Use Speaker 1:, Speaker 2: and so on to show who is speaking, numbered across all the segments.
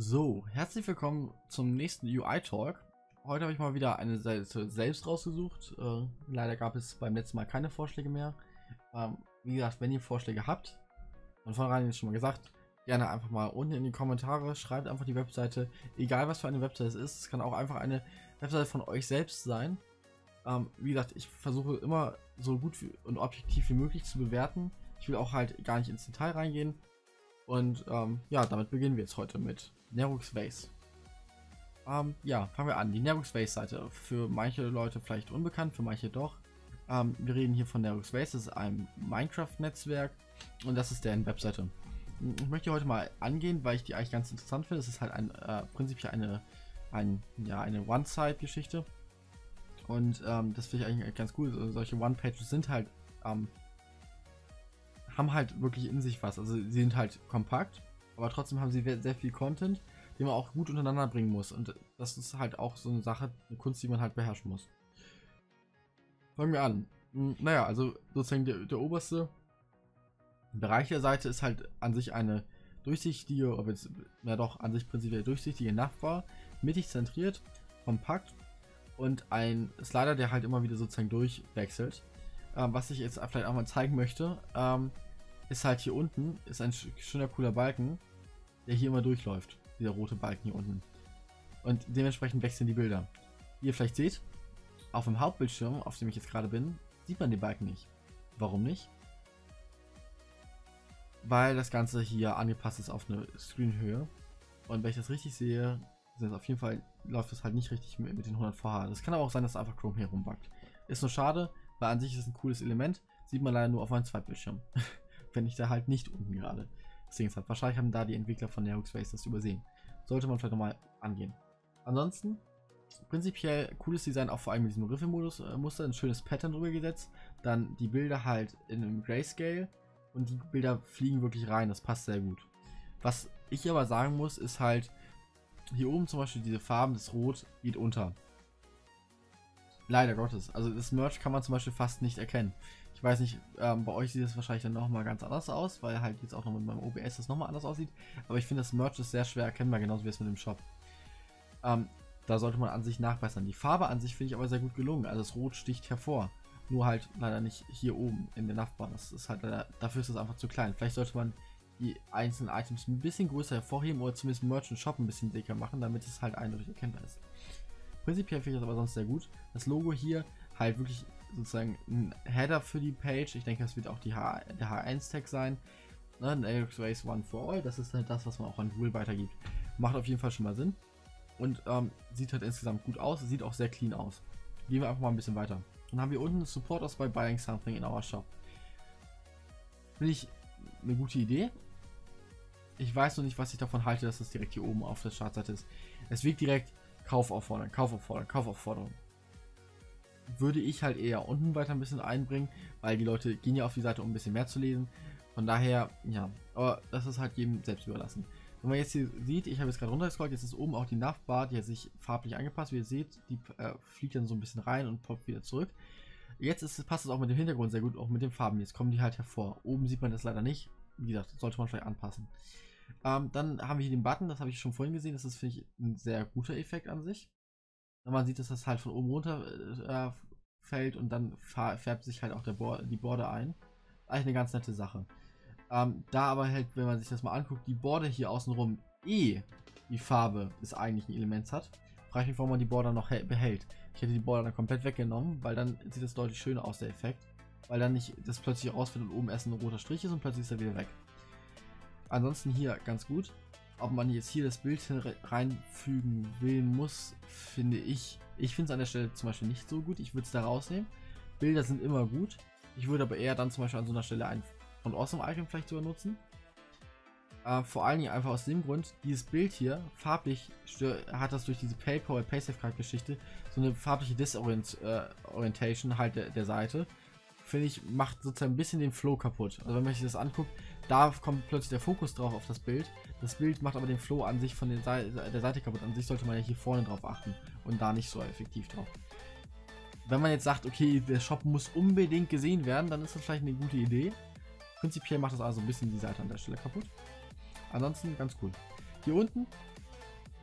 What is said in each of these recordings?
Speaker 1: So, herzlich willkommen zum nächsten UI-Talk. Heute habe ich mal wieder eine Seite selbst rausgesucht. Leider gab es beim letzten Mal keine Vorschläge mehr. Wie gesagt, wenn ihr Vorschläge habt, von vornherein ist schon mal gesagt, gerne einfach mal unten in die Kommentare, schreibt einfach die Webseite, egal was für eine Webseite es ist. Es kann auch einfach eine Webseite von euch selbst sein. Wie gesagt, ich versuche immer so gut und objektiv wie möglich zu bewerten. Ich will auch halt gar nicht ins Detail reingehen. Und ja, damit beginnen wir jetzt heute mit Nerux Vase. Ja, fangen wir an. Die Nerux Vase Seite. Für manche Leute vielleicht unbekannt, für manche doch. Wir reden hier von Nerux Vase. Das ist ein Minecraft-Netzwerk und das ist deren Webseite. Ich möchte heute mal angehen, weil ich die eigentlich ganz interessant finde. Es ist halt prinzipiell eine One-Side-Geschichte. Und das finde ich eigentlich ganz cool. Also solche One-Pages sind halt haben halt wirklich in sich was. Also sie sind halt kompakt, aber trotzdem haben sie sehr viel Content, den man auch gut untereinander bringen muss. Und das ist halt auch so eine Sache, eine Kunst, die man halt beherrschen muss. Fangen wir an. Naja, also sozusagen der oberste Bereich der Seite ist halt an sich eine durchsichtige, ja doch, an sich prinzipiell durchsichtige Navbar, mittig zentriert, kompakt und ein Slider, der halt immer wieder sozusagen durchwechselt. Was ich jetzt vielleicht auch mal zeigen möchte, ist halt hier unten, ist ein schöner cooler Balken, der hier immer durchläuft. Dieser rote Balken hier unten. Und dementsprechend wechseln die Bilder. Wie ihr vielleicht seht, auf dem Hauptbildschirm, auf dem ich jetzt gerade bin, sieht man den Balken nicht. Warum nicht? Weil das Ganze hier angepasst ist auf eine Screenhöhe. Und wenn ich das richtig sehe, auf jeden Fall läuft das halt nicht richtig mit den 100 VH. Das kann aber auch sein, dass einfach Chrome hier rumbackt. Ist nur schade, weil an sich ist es ein cooles Element. Sieht man leider nur auf meinem Zweitbildschirm. Wenn ich da halt nicht unten gerade. Deswegen ist halt, wahrscheinlich haben da die Entwickler von Nerux Vase das übersehen. Sollte man vielleicht nochmal angehen. Ansonsten, prinzipiell cooles Design, auch vor allem mit diesem Riffelmodus Muster, ein schönes Pattern drüber gesetzt. Dann die Bilder halt in einem Grayscale und die Bilder fliegen wirklich rein, das passt sehr gut. Was ich aber sagen muss, ist halt, hier oben zum Beispiel diese Farben, das Rot geht unter. Leider Gottes. Also das Merch kann man zum Beispiel fast nicht erkennen. Ich weiß nicht, bei euch sieht es wahrscheinlich dann nochmal ganz anders aus, weil halt jetzt auch noch mit meinem OBS das nochmal anders aussieht. Aber ich finde, das Merch ist sehr schwer erkennbar, genauso wie es mit dem Shop. Da sollte man an sich nachbessern. Die Farbe an sich finde ich aber sehr gut gelungen. Also das Rot sticht hervor. Nur halt leider nicht hier oben in der Navbar. Das ist halt dafür ist das einfach zu klein. Vielleicht sollte man die einzelnen Items ein bisschen größer hervorheben oder zumindest Merch und Shop ein bisschen dicker machen, damit es halt eindeutig erkennbar ist. Prinzipiell finde ich das aber sonst sehr gut. Das Logo hier halt wirklich sozusagen ein Header für die Page. Ich denke, das wird auch der H1-Tag sein. Nerux Vase One for All. Das ist halt das, was man auch an Google weitergibt. Macht auf jeden Fall schon mal Sinn. Und sieht halt insgesamt gut aus. Sieht auch sehr clean aus. Gehen wir einfach mal ein bisschen weiter. Dann haben wir unten Support aus by buying something in our shop. Finde ich eine gute Idee. Ich weiß noch nicht, was ich davon halte, dass das direkt hier oben auf der Startseite ist. Es wirkt direkt Kaufaufforderung, Kaufaufforderung, Kaufaufforderung. Würde ich halt eher unten weiter ein bisschen einbringen, weil die Leute gehen ja auf die Seite, um ein bisschen mehr zu lesen. Von daher, ja, aber das ist halt jedem selbst überlassen. Wenn man jetzt hier sieht, ich habe jetzt gerade runtergescrollt, jetzt ist oben auch die Navbar, die hat sich farblich angepasst. Wie ihr seht, die fliegt dann so ein bisschen rein und poppt wieder zurück. Jetzt passt es auch mit dem Hintergrund sehr gut, auch mit den Farben. Jetzt kommen die halt hervor. Oben sieht man das leider nicht. Wie gesagt, sollte man vielleicht anpassen. Dann haben wir hier den Button, das habe ich schon vorhin gesehen. Das ist, finde ich, ein sehr guter Effekt an sich. Wenn man sieht, dass das halt von oben runter fällt und dann färbt sich halt auch die Border ein. Eigentlich eine ganz nette Sache. Da aber halt, wenn man sich das mal anguckt, die Border hier außenrum die Farbe des eigentlichen Elements hat, frage ich mich, warum man die Border noch behält. Ich hätte die Border dann komplett weggenommen, weil dann sieht das deutlich schöner aus, der Effekt. Weil dann nicht das plötzlich rausfällt und oben erst ein roter Strich ist und plötzlich ist er wieder weg. Ansonsten hier ganz gut. Ob man jetzt hier das Bild reinfügen will, muss, finde ich. Ich finde es an der Stelle zum Beispiel nicht so gut. Ich würde es da rausnehmen. Bilder sind immer gut. Ich würde aber eher dann zum Beispiel an so einer Stelle ein von Awesome-Icon vielleicht sogar nutzen. Vor allen Dingen einfach aus dem Grund, dieses Bild hier, farblich hat das durch diese PaySafeCard-Geschichte so eine farbliche Disorientation halt der Seite. Finde ich, macht sozusagen ein bisschen den Flow kaputt. Also wenn man sich das anguckt, da kommt plötzlich der Fokus drauf auf das Bild. Das Bild macht aber den Flow an sich von der Seite kaputt. An sich sollte man ja hier vorne drauf achten und da nicht so effektiv drauf. Wenn man jetzt sagt, okay, der Shop muss unbedingt gesehen werden, dann ist das vielleicht eine gute Idee. Prinzipiell macht das also ein bisschen die Seite an der Stelle kaputt. Ansonsten ganz cool. Hier unten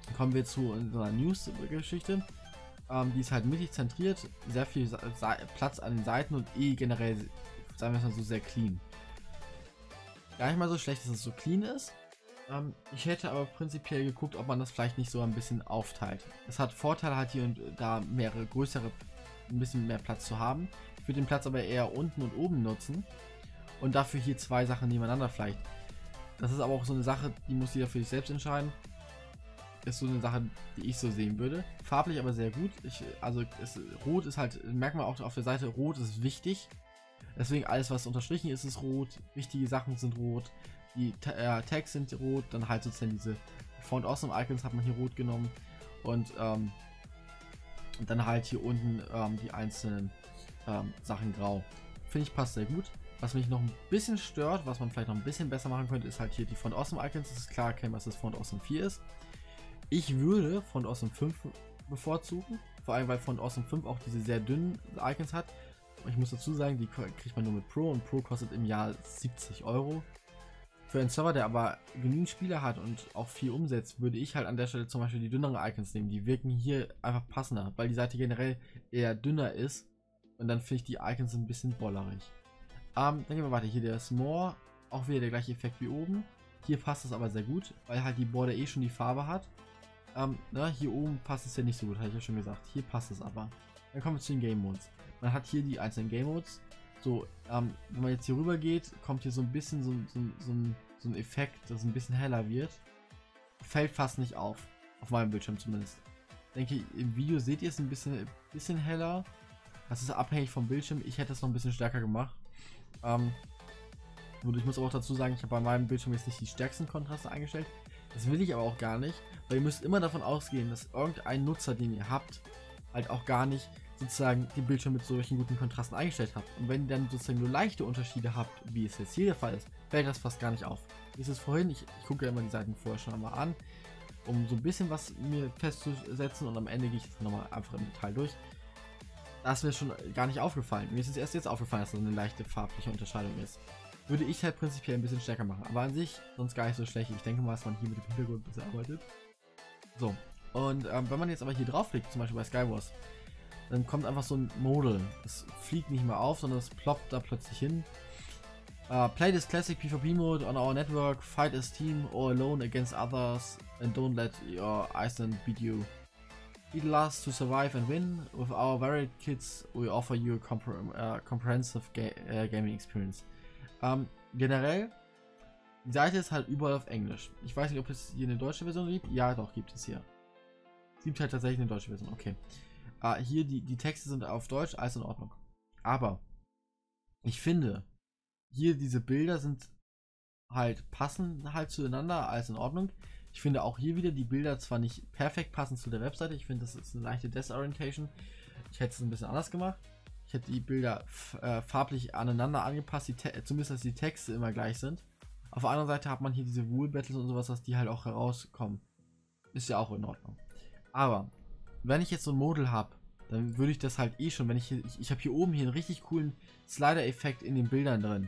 Speaker 1: kommen wir zu unserer News-Geschichte. Die ist halt mittig zentriert, sehr viel Platz an den Seiten und generell, sagen wir es mal so, sehr clean. Gar nicht mal so schlecht, dass es so clean ist. Ich hätte aber prinzipiell geguckt, ob man das vielleicht nicht so ein bisschen aufteilt. Es hat Vorteile halt hier und da ein bisschen mehr Platz zu haben. Ich würde den Platz aber eher unten und oben nutzen und dafür hier zwei Sachen nebeneinander vielleicht. Das ist aber auch so eine Sache, die muss jeder für sich selbst entscheiden. Ist so eine Sache, die ich so sehen würde. Farblich aber sehr gut. Rot ist halt, merkt man auch auf der Seite, rot ist wichtig. Deswegen alles, was unterstrichen ist, ist rot. Wichtige Sachen sind rot. Die Tags sind rot. Dann halt sozusagen diese Font Awesome Icons hat man hier rot genommen. Und dann halt hier unten die einzelnen Sachen grau. Finde ich passt sehr gut. Was mich noch ein bisschen stört, was man vielleicht noch ein bisschen besser machen könnte, ist halt hier die Font Awesome Icons. Es ist klar erkennen, was das Font Awesome 4 ist. Ich würde Font Awesome 5 bevorzugen. Vor allem, weil Font Awesome 5 auch diese sehr dünnen Icons hat. Ich muss dazu sagen, die kriegt man nur mit Pro und Pro kostet im Jahr 70 Euro. Für einen Server, der aber genügend Spieler hat und auch viel umsetzt, würde ich halt an der Stelle zum Beispiel die dünneren Icons nehmen. Die wirken hier einfach passender, weil die Seite generell eher dünner ist. Und dann finde ich die Icons ein bisschen bollerig. Dann gehen wir weiter. Hier der S'more, auch wieder der gleiche Effekt wie oben. Hier passt es aber sehr gut, weil halt die Border schon die Farbe hat. Hier oben passt es ja nicht so gut, habe ich ja schon gesagt. Hier passt es aber. Dann kommen wir zu den Game Modes. Man hat hier die einzelnen Game Modes. So, wenn man jetzt hier rüber geht, kommt hier so ein bisschen so ein Effekt, das ein bisschen heller wird. Fällt fast nicht auf meinem Bildschirm zumindest. Ich denke, im Video seht ihr es ein bisschen heller. Das ist abhängig vom Bildschirm. Ich hätte es noch ein bisschen stärker gemacht. Und ich muss auch dazu sagen, ich habe bei meinem Bildschirm jetzt nicht die stärksten Kontraste eingestellt. Das will ich aber auch gar nicht, weil ihr müsst immer davon ausgehen, dass irgendein Nutzer, den ihr habt, halt auch gar nicht sozusagen den Bildschirm mit solchen guten Kontrasten eingestellt habt. Und wenn ihr dann sozusagen nur leichte Unterschiede habt, wie es jetzt hier der Fall ist, fällt das fast gar nicht auf. Wie ist es vorhin? Ich gucke ja immer die Seiten vorher schon einmal an, um so ein bisschen was mir festzusetzen und am Ende gehe ich das nochmal einfach im Detail durch. Da ist mir schon gar nicht aufgefallen. Mir ist es erst jetzt aufgefallen, dass das eine leichte farbliche Unterscheidung ist. Würde ich halt prinzipiell ein bisschen stärker machen. Aber an sich sonst gar nicht so schlecht. Ich denke mal, dass man hier mit dem Hintergrund ein bisschen arbeitet. So. Und wenn man jetzt aber hier draufklickt, zum Beispiel bei Skywars, dann kommt einfach so ein Modal. Das fliegt nicht mehr auf, sondern es ploppt da plötzlich hin. Play this classic PvP mode on our network, fight as team or alone against others and don't let your Iceland beat you. It lasts to survive and win. With our varied kits, we offer you a comprehensive gaming experience. Generell, die Seite ist halt überall auf Englisch. Ich weiß nicht, ob es hier eine deutsche Version gibt. Ja, doch, gibt es hier. Es gibt halt tatsächlich eine deutsche Version, okay. Hier, die Texte sind auf Deutsch, alles in Ordnung. Aber, ich finde, hier diese Bilder sind halt, passen halt zueinander, alles in Ordnung. Ich finde auch hier wieder die Bilder zwar nicht perfekt passend zu der Webseite. Ich finde, das ist eine leichte Desorientation. Ich hätte es ein bisschen anders gemacht. Ich hätte die Bilder farblich aneinander angepasst, zumindest dass die Texte immer gleich sind. Auf der anderen Seite hat man hier diese Rule Battles und sowas, dass die halt auch herauskommen. Ist ja auch in Ordnung. Aber, wenn ich jetzt so ein Model habe, dann würde ich das halt schon, wenn ich habe hier oben hier einen richtig coolen Slider-Effekt in den Bildern drin.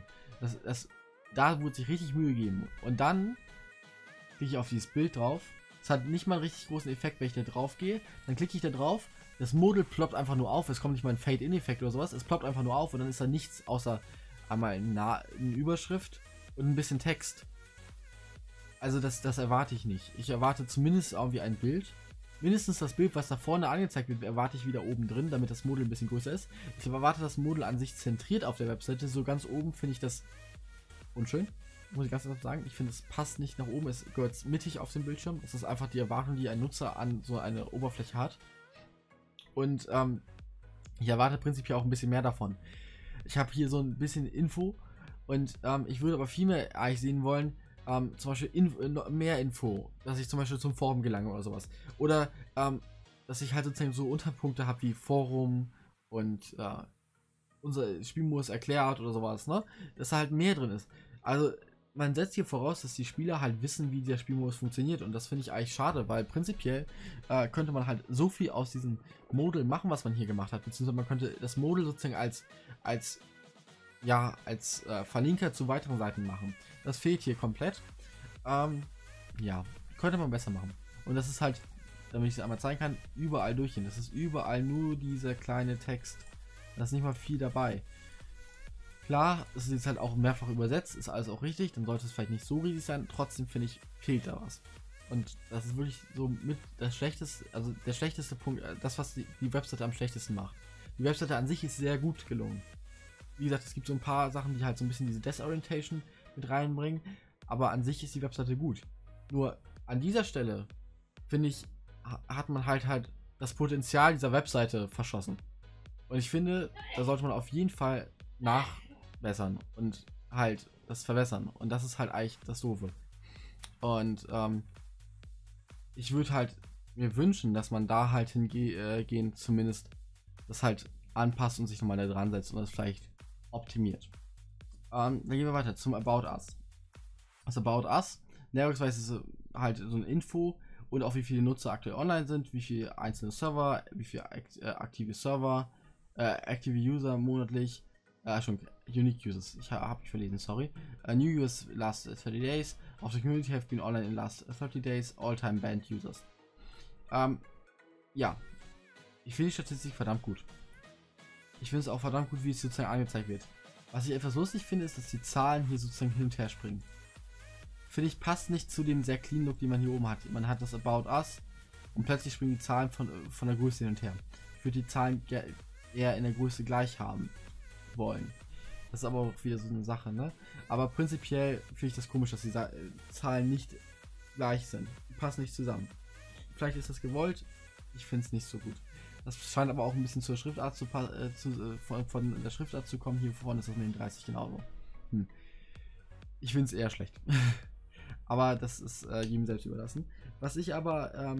Speaker 1: Da wurde sich richtig Mühe gegeben. Und dann klicke ich auf dieses Bild drauf. Es hat nicht mal einen richtig großen Effekt, wenn ich da drauf gehe. Dann klicke ich da drauf. Das Model ploppt einfach nur auf. Es kommt nicht mal ein Fade-In-Effekt oder sowas. Es ploppt einfach nur auf und dann ist da nichts außer einmal eine Überschrift und ein bisschen Text. Also das erwarte ich nicht. Ich erwarte zumindest irgendwie ein Bild. Mindestens das Bild, was da vorne angezeigt wird, erwarte ich wieder oben drin, damit das Model ein bisschen größer ist. Ich erwarte das Model an sich zentriert auf der Webseite. So ganz oben finde ich das unschön. Muss ich ganz einfach sagen. Ich finde, es passt nicht nach oben. Es gehört mittig auf dem Bildschirm. Das ist einfach die Erwartung, die ein Nutzer an so eine Oberfläche hat. Und ich erwarte prinzipiell auch ein bisschen mehr davon. Ich habe hier so ein bisschen Info und ich würde aber viel mehr eigentlich sehen wollen, zum Beispiel mehr Info, dass ich zum Beispiel zum Forum gelange oder sowas. Oder dass ich halt sozusagen so Unterpunkte habe wie Forum und unser Spielmodus erklärt oder sowas, ne? Dass da halt mehr drin ist. Also man setzt hier voraus, dass die Spieler halt wissen, wie der Spielmodus funktioniert und das finde ich eigentlich schade, weil prinzipiell könnte man halt so viel aus diesem Model machen, was man hier gemacht hat, beziehungsweise man könnte das Model sozusagen als Verlinker zu weiteren Seiten machen. Das fehlt hier komplett. Ja, könnte man besser machen. Und das ist halt, damit ich es einmal zeigen kann, überall durchgehen. Das ist überall nur dieser kleine Text. Da ist nicht mal viel dabei. Klar, es ist jetzt halt auch mehrfach übersetzt, ist alles auch richtig, dann sollte es vielleicht nicht so riesig sein, trotzdem finde ich, fehlt da was. Und das ist wirklich so mit das schlechteste, also der schlechteste Punkt, das was die Webseite am schlechtesten macht. Die Webseite an sich ist sehr gut gelungen. Wie gesagt, es gibt so ein paar Sachen, die halt so ein bisschen diese Desorientation mit reinbringen, aber an sich ist die Webseite gut. Nur an dieser Stelle, finde ich, hat man halt das Potenzial dieser Webseite verschossen. Und ich finde, da sollte man auf jeden Fall nachbessern und halt das verbessern. Und das ist halt eigentlich das Doofe. Und ich würde halt mir wünschen, dass man da halt hingehen, zumindest das halt anpasst und sich nochmal da dran setzt und das vielleicht optimiert. Dann gehen wir weiter zum About Us. Das About Us, näherungsweise ist halt so eine Info und auch wie viele Nutzer aktuell online sind, wie viele einzelne Server, wie viele aktive Server, aktive User monatlich, schon Unique Users, habe ich verlesen, sorry. New Users last 30 days, of the community have been online in last 30 days, all-time banned users. Ja, ich finde die Statistik verdammt gut. Ich finde es auch verdammt gut, wie es sozusagen angezeigt wird. Was ich etwas lustig finde, ist, dass die Zahlen hier sozusagen hin und her springen. Finde ich, passt nicht zu dem sehr clean Look, den man hier oben hat. Man hat das About Us und plötzlich springen die Zahlen von der Größe hin und her. Ich würde die Zahlen eher in der Größe gleich haben wollen. Das ist aber auch wieder so eine Sache, ne? Aber prinzipiell finde ich das komisch, dass die Zahlen nicht gleich sind. Die passen nicht zusammen. Vielleicht ist das gewollt, ich finde es nicht so gut. Das scheint aber auch ein bisschen zur Schriftart von der Schriftart zu kommen. Hier vorne ist das mit den 30 genauso. Ich finde es eher schlecht. Aber das ist jedem selbst überlassen. Was ich aber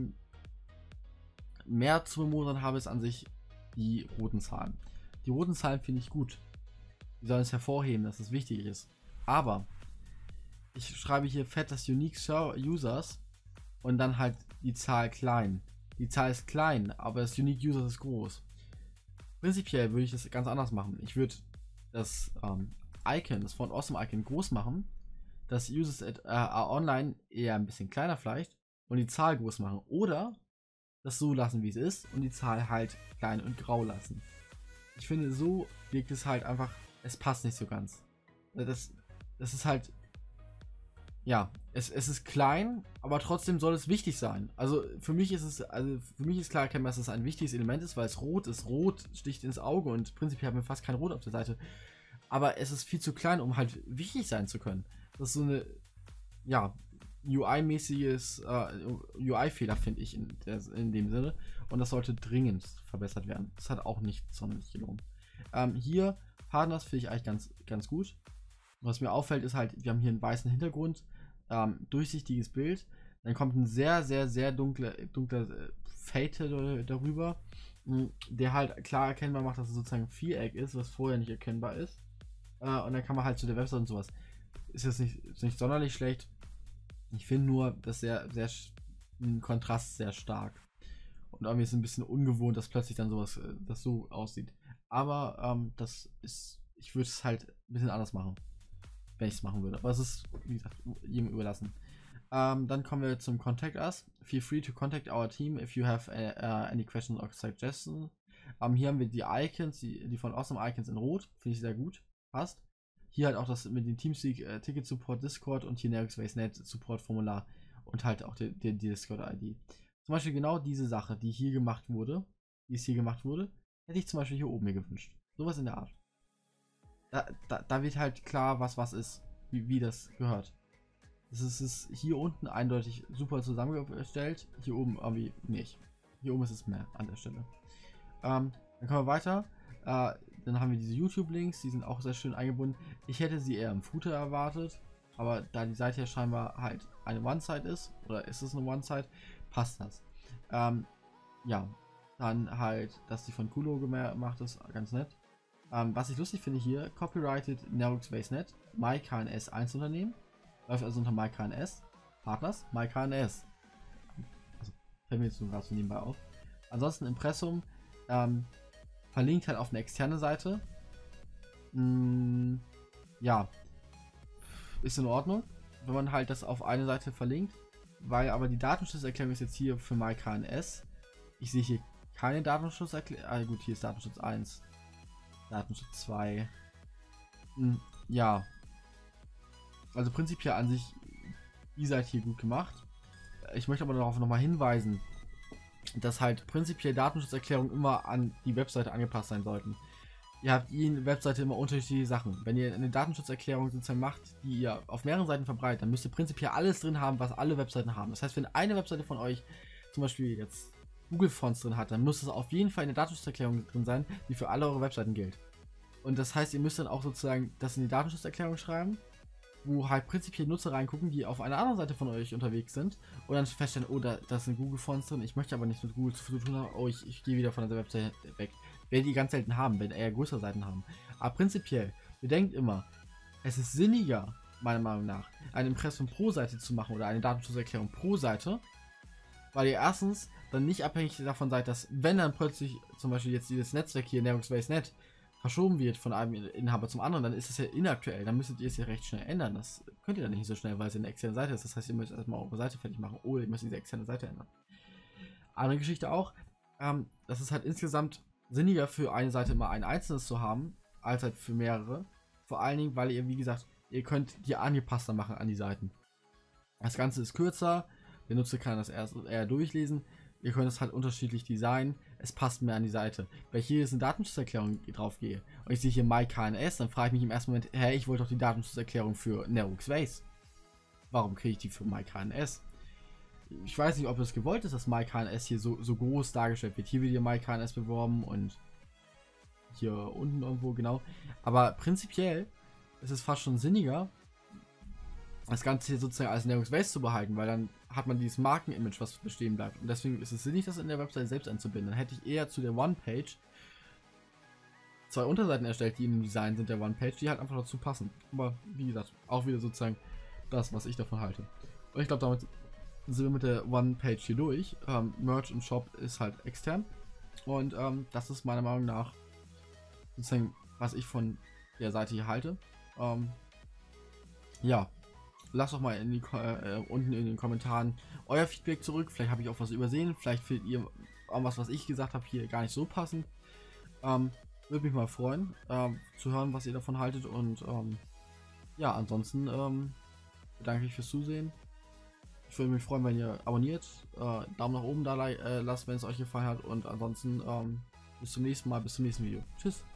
Speaker 1: mehr zu bemodern habe, ist an sich die roten Zahlen. Die roten Zahlen finde ich gut. Die sollen es hervorheben, dass es wichtig ist. Aber ich schreibe hier fett das Unique Users und dann halt die Zahl klein. Die Zahl ist klein, aber das Unique Users ist groß. Prinzipiell würde ich das ganz anders machen. Ich würde das Icon, das Font Awesome Icon groß machen, das Users are online eher ein bisschen kleiner vielleicht und die Zahl groß machen. Oder das so lassen, wie es ist und die Zahl halt klein und grau lassen. Ich finde, so wirkt es halt einfach, es passt nicht so ganz. Das ist halt, ja, es ist klein, aber trotzdem soll es wichtig sein. Also für mich ist klar erkennbar, dass es ein wichtiges Element ist, weil es rot ist. Rot sticht ins Auge und prinzipiell haben wir fast kein Rot auf der Seite. Aber es ist viel zu klein, um halt wichtig sein zu können. Das ist so eine, ja, UI-mäßiges UI-Fehler, finde ich, in dem Sinne. Und das sollte dringend verbessert werden. Das hat auch nicht sonderlich gelungen. Hier, Partners finde ich eigentlich ganz gut. Was mir auffällt, ist halt, wir haben hier einen weißen Hintergrund, durchsichtiges Bild. Dann kommt ein sehr, sehr, sehr dunkler Fade darüber, der halt klar erkennbar macht, dass es sozusagen ein Viereck ist, was vorher nicht erkennbar ist. Und dann kann man halt zu der Website und sowas. Ist jetzt nicht sonderlich schlecht. Ich finde nur, dass ein Kontrast sehr stark. Und irgendwie ist es ein bisschen ungewohnt, dass plötzlich dann sowas, das so aussieht. Aber ich würde es halt ein bisschen anders machen, wenn ich es machen würde. Aber es ist, wie gesagt, jedem überlassen. Dann kommen wir zum Contact Us. Feel free to contact our team if you have any questions or suggestions. Hier haben wir die Icons, die von Awesome Icons in Rot. Finde ich sehr gut. Passt. Hier halt auch das mit dem Teamspeak Ticket Support Discord und hier NerixBaseNet Support Formular und halt auch die Discord ID. Zum Beispiel genau diese Sache, die es hier gemacht wurde, hätte ich zum Beispiel hier oben mir gewünscht. Sowas in der Art. Da wird halt klar, was ist, wie das gehört. Das ist hier unten eindeutig super zusammengestellt, hier oben irgendwie nicht. Hier oben ist es mehr an der Stelle. Dann kommen wir weiter. Dann haben wir diese YouTube-Links, die sind auch sehr schön eingebunden. Ich hätte sie eher im Footer erwartet, aber da die Seite ja scheinbar halt eine One-Site ist, oder ist es eine One-Site, passt das. Ja, dann halt, dass die von Kulo gemacht ist, ganz nett. Was ich lustig finde hier, Copyrighted NerixBaseNet, MyKNS Einzelunternehmen, läuft also unter MyKNS, Partners, MyKNS. Also, fällt mir jetzt so gerade so nebenbei auf. Ansonsten Impressum, verlinkt halt auf eine externe Seite. Ja, ist in Ordnung, wenn man halt das auf eine Seite verlinkt. weil aber die Datenschutzerklärung ist jetzt hier für MyKNS. Ich sehe hier keine Datenschutzerklärung. Ah, gut, hier ist Datenschutz 1. Datenschutz 2. Ja. Also prinzipiell an sich, ihr seid hier gut gemacht. Ich möchte aber darauf nochmal hinweisen, dass halt prinzipiell Datenschutzerklärungen immer an die Webseite angepasst sein sollten. Ihr habt in der Webseite immer unterschiedliche Sachen. Wenn ihr eine Datenschutzerklärung sozusagen macht, die ihr auf mehreren Seiten verbreitet, dann müsst ihr prinzipiell alles drin haben, was alle Webseiten haben. Das heißt, wenn eine Webseite von euch zum Beispiel jetzt Google Fonts drin hat, dann muss es auf jeden Fall in der Datenschutzerklärung drin sein, die für alle eure Webseiten gilt. Und das heißt, ihr müsst dann auch sozusagen das in die Datenschutzerklärung schreiben, wo halt prinzipiell Nutzer reingucken, die auf einer anderen Seite von euch unterwegs sind und dann feststellen, oh, da sind Google Fonts drin, ich möchte aber nichts mit Google zu tun haben, oh, ich gehe wieder von der Webseite weg. Werden die ganz selten haben, wenn eher größere Seiten haben. Aber prinzipiell, bedenkt immer, es ist sinniger, meiner Meinung nach, eine Impressum pro Seite zu machen oder eine Datenschutzerklärung pro Seite, weil ihr erstens dann nicht abhängig davon seid, dass wenn dann plötzlich zum Beispiel jetzt dieses Netzwerk hier, NetworkSpace.net, verschoben wird von einem Inhaber zum anderen, dann ist es ja inaktuell, dann müsstet ihr es ja recht schnell ändern. Das könnt ihr dann nicht so schnell, weil es eine externe Seite ist. Das heißt, ihr müsst erstmal eure Seite fertig machen oder ihr müsst diese externe Seite ändern. Andere Geschichte auch, das ist halt insgesamt sinniger für eine Seite immer ein einzelnes zu haben, als halt für mehrere. Vor allen Dingen, weil ihr, wie gesagt, ihr könnt die angepasster machen an die Seiten. Das Ganze ist kürzer, der Nutzer kann das eher durchlesen. Ihr könnt es halt unterschiedlich designen, es passt mehr an die Seite. Wenn ich hier jetzt eine Datenschutzerklärung drauf gehe und ich sehe hier MyKNS, dann frage ich mich im ersten Moment, hey, ich wollte doch die Datenschutzerklärung für NetworkSpace. Warum kriege ich die für MyKNS? Ich weiß nicht, ob es gewollt ist, dass MyKNS hier so groß dargestellt wird. Hier wird hier MyKNS beworben und hier unten irgendwo, genau. Aber prinzipiell ist es fast schon sinniger, das Ganze hier sozusagen als NetworkSpace zu behalten, weil dann hat man dieses Markenimage, was bestehen bleibt. Und deswegen ist es sinnig, das in der Webseite selbst einzubinden. Dann hätte ich eher zu der One-Page 2 Unterseiten erstellt, die in dem Design sind der One-Page, die halt einfach dazu passen. Aber wie gesagt, auch wieder sozusagen das, was ich davon halte. Und ich glaube, damit sind wir mit der One-Page hier durch. Merch und Shop ist halt extern. Und das ist meiner Meinung nach sozusagen, was ich von der Seite hier halte. Ja. Lasst doch mal unten in den Kommentaren euer Feedback zurück. Vielleicht habe ich auch was übersehen. Vielleicht findet ihr auch was ich gesagt habe, hier gar nicht so passend. Würde mich mal freuen, zu hören, was ihr davon haltet. Und ja, ansonsten bedanke ich fürs Zusehen. Ich würde mich freuen, wenn ihr abonniert, Daumen nach oben da lasst, wenn es euch gefallen hat. Und ansonsten bis zum nächsten Mal, bis zum nächsten Video. Tschüss.